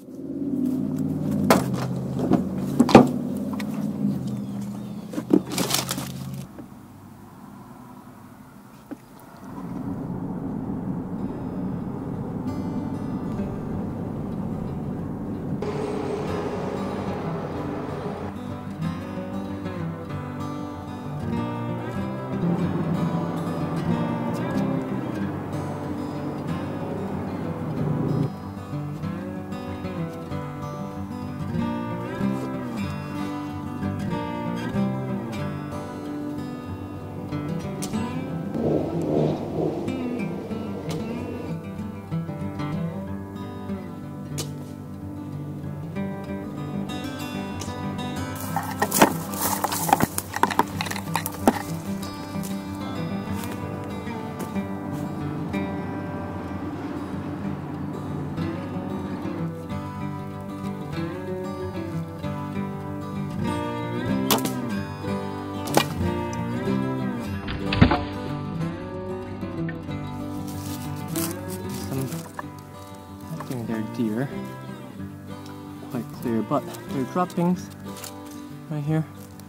Deer, quite clear, but there are droppings right here.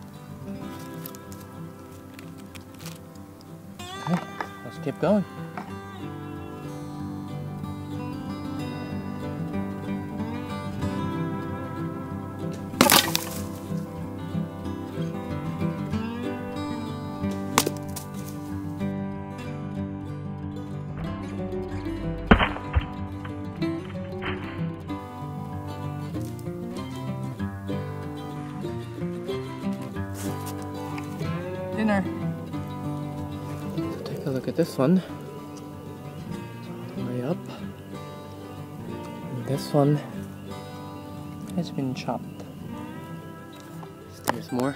Okay, let's keep going. Dinner. Take a look at this one. All the way up. And this one has been chopped. There's more.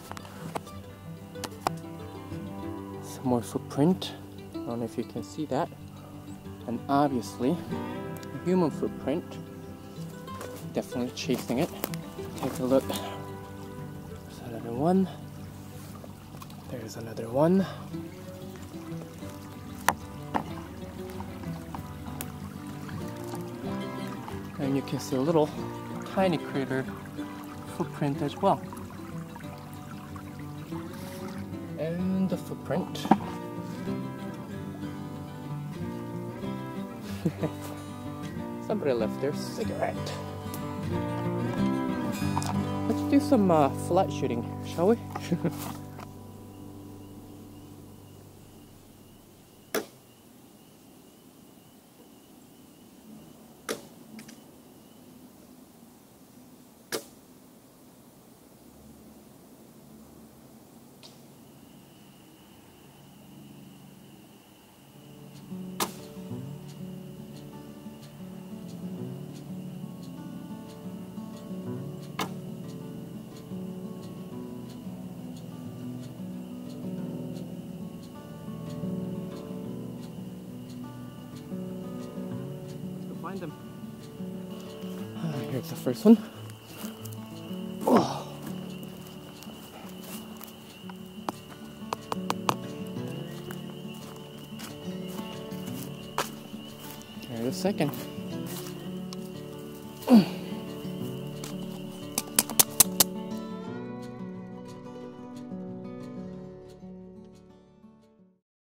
Some more footprint. I don't know if you can see that. And obviously, a human footprint. Definitely chasing it. Take a look. There's another one. There's another one. And you can see a little tiny crater footprint as well. And the footprint. Somebody left their cigarette. Let's do some flat shooting, shall we? Find them. Here's the first one. Oh. Here's the second.